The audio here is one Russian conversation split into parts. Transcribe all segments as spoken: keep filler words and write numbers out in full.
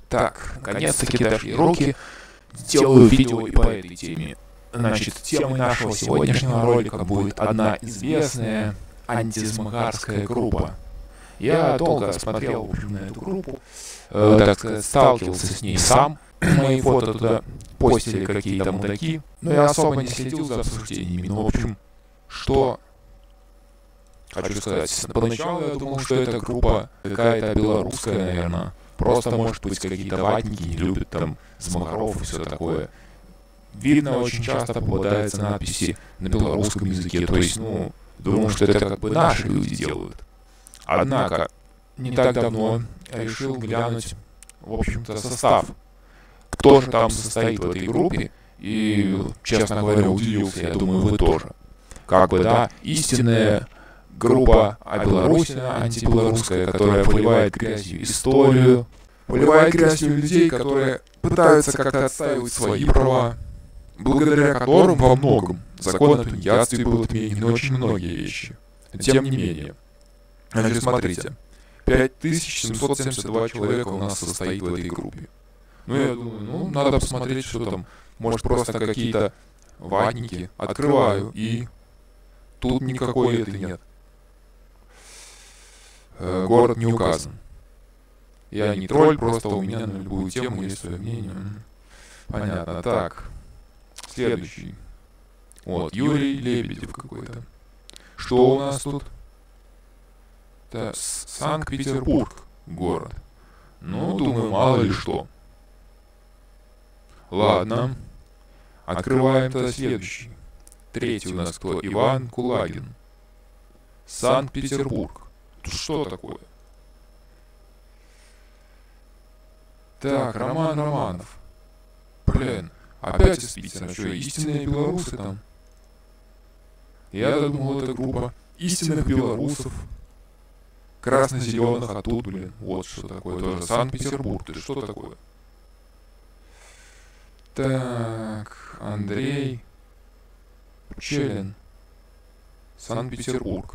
Так, наконец-таки дошли руки. Сделаю видео и по этой теме. Значит, темой нашего сегодняшнего ролика будет одна известная антисмогарская группа. Я долго смотрел, в общем, на эту группу, э, так сказать, сталкивался с ней сам. Мои фото туда постили какие-то мудаки, но я особо не следил за обсуждениями. Ну, в общем, что хочу сказать. Поначалу я думал, что эта группа какая-то белорусская, наверное. Просто, может быть, какие-то ватники не любят там змагаров и все такое. Видно, очень часто попадаются надписи на белорусском языке. То есть, ну, думал, что это как бы наши люди делают. Однако, не так давно я решил глянуть, в общем-то, состав. Кто же там состоит в этой группе. И, честно говоря, удивился. Я думаю, вы тоже. Как бы, да, истинная группа о Беларуси, антибелорусская, которая поливает грязью историю, поливает грязью людей, которые пытаются как-то отстаивать свои права, благодаря которым во многом закон о тунеядстве был отменен, очень многие вещи. Тем не менее, значит, смотрите, пять тысяч семьсот семьдесят два человека у нас состоит в этой группе. Ну, я думаю, ну, надо посмотреть, что там, может, просто какие-то ватники. Открываю, и тут никакой этой нет. Город не указан. Я не тролль, просто у меня на любую тему есть свое мнение. Понятно. Так. Следующий. Вот, Юрий Лебедев какой-то. Что у нас тут? Это Санкт-Петербург город. Ну, думаю, мало ли что. Ладно. Открываем тогда следующий. Третий у нас кто? Иван Кулагин. Санкт-Петербург. Что такое? Так, Роман Романов. Блин, опять из Питера. Что, истинные белорусы там? Я думал, это группа истинных белорусов. Красно-зеленых, а тут, блин, вот что такое. Тоже Санкт-Петербург. Ты что такое? Так, Андрей Пчелин. Санкт-Петербург.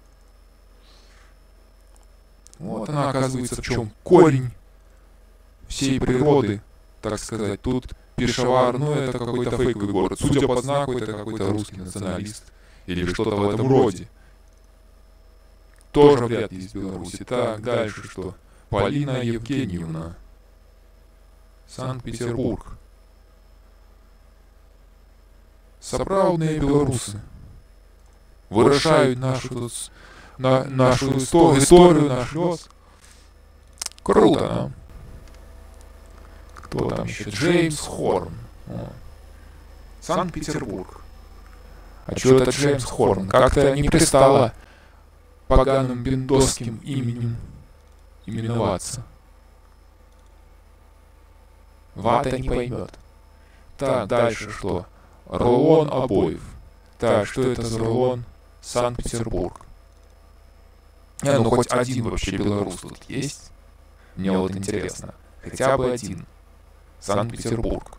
Вот она, оказывается, в чем корень всей природы, так сказать. Тут Пешавар, ну это какой-то фейковый город. Судя по знаку, это какой-то русский националист. Или что-то в этом роде. Тоже вряд ли из Беларуси. Так, дальше что? Полина Евгеньевна. Санкт-Петербург. Соправдные белорусы. Вырашают нашу тут... На нашу историю, историю, наш лес. Круто, а? Кто там еще? Джеймс Хорн. О. Санкт-Петербург. А что это Джеймс Хорн? Как-то не пристало поганым бендосским именем именоваться. Вата не поймет. Так, дальше что? Рулон обоев. Так, что это за рулон? Санкт-Петербург. Не, ну хоть один вообще белорус тут есть? Мне вот интересно. Хотя бы один. Санкт-Петербург.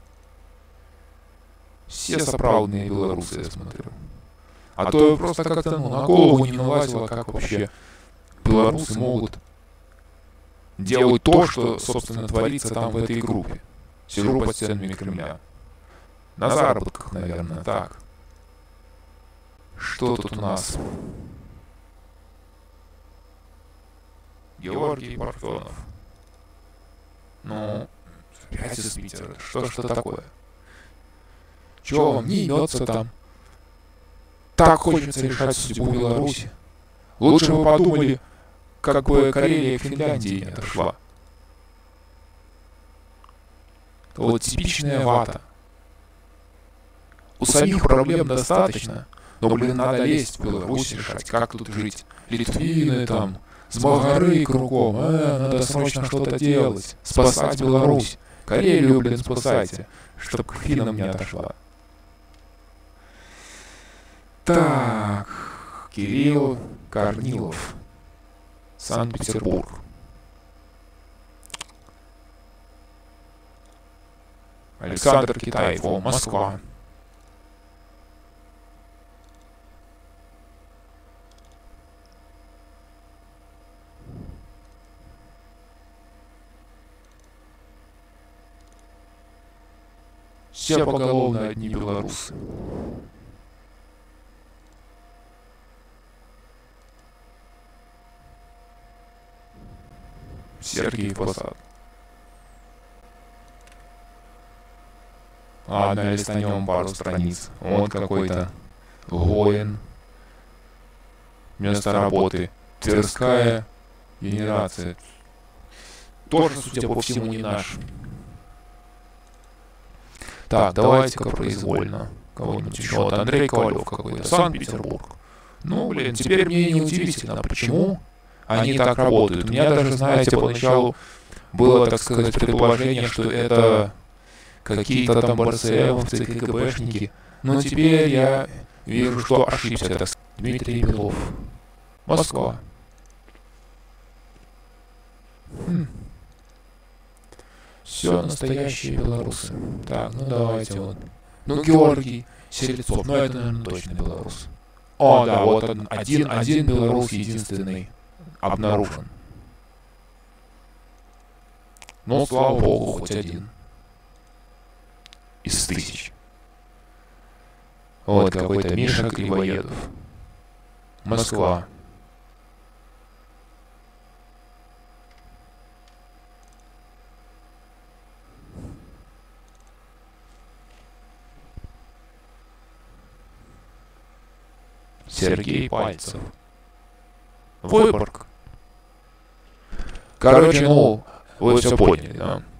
Все соправдные белорусы, я смотрю. А то я просто как-то ну, на голову не налазило, как вообще белорусы могут делать то, что, собственно, творится там в этой группе. Сижу под стенами Кремля. На заработках, наверное, так. Что тут у нас? Георгий Парфенов. Ну, опять из Питера. Что что такое? Чего вам не имется там? Так хочется решать судьбу Беларуси. Лучше бы подумали, как бы Карелия к Финляндии не отошла. Вот типичная вата. У самих проблем достаточно, но, блин, надо лезть в Беларусь решать, как тут жить. Литвины там, змагары кругом, э, надо срочно что-то делать, спасать Беларусь. Карелию, блин, спасайте, чтоб к финнам не отошла. Так, Кирилл Корнилов, Санкт-Петербург. Александр Китаев, о, Москва. Все поголовно одни белорусы. Сергей Посад. Ладно, листанем пару страниц. Вот какой-то Гоин. Место работы Тверская генерация. Тоже, судя по всему, не наш. Так, давайте-ка произвольно. Кого-нибудь еще. Вот Андрей Ковалев какой-то. Санкт-Петербург. Ну, блин, теперь мне не удивительно, почему они так работают. У меня даже, знаете, поначалу было, так сказать, предположение, что это какие-то там БРСМовцы, КГБшники. Но теперь я вижу, что ошибся. Это Дмитрий Белов. Москва. Хм. Все настоящие белорусы. Так, ну давайте вот. Ну, Георгий Селецов, ну это, наверное, точно белорус. О, да, вот один, один, один белорус единственный обнаружен. Ну, слава богу, хоть один. Из тысяч. Вот какой-то Миша Кривоедов. Москва. Сергей Пальцев. Выборг. Короче, ну, вы все поняли, да?